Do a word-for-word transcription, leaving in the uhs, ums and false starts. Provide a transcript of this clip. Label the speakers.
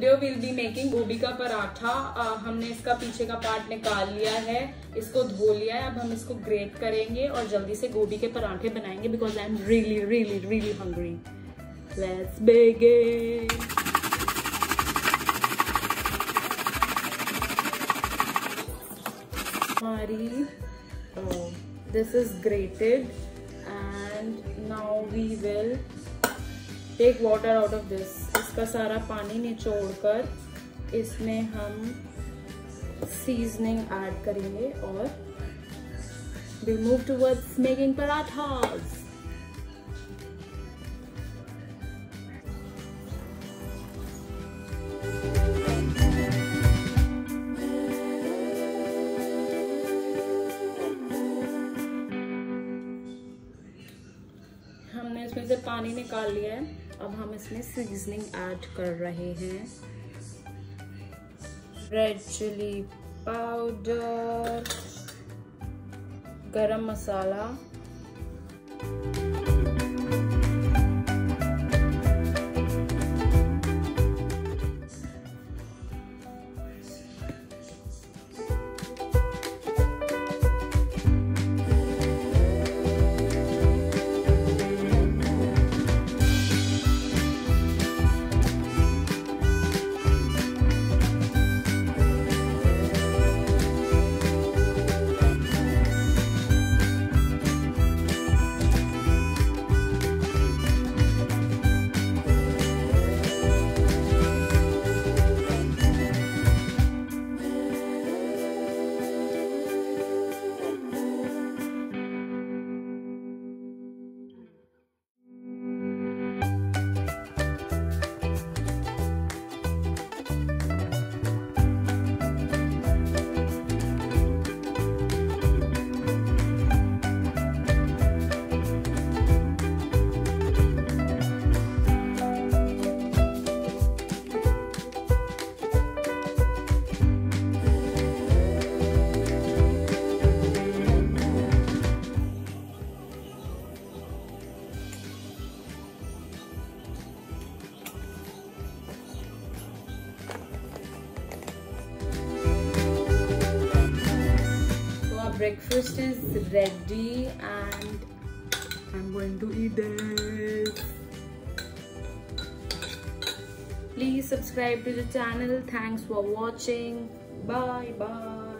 Speaker 1: Video will be making गोभी का paratha. uh, हमने इसका पीछे का पार्ट निकाल लिया है, इसको धो लिया है। अब हम इसको ग्रेट करेंगे और जल्दी से गोभी के पराठे बनाएंगे because I am really really really hungry. Let's begin. हमारी this is grated and now we will take water out of this. इसका सारा पानी निचोड़कर इसमें हम सीजनिंग ऐड करेंगे और we'll move towards making parathas. हमने इसमें से पानी निकाल लिया है। अब हम इसमें सीजनिंग ऐड कर रहे हैं। रेड चिली पाउडर, गरम मसाला, breakfast is ready and I'm going to eat this. Please subscribe to the channel. Thanks for watching. Bye bye.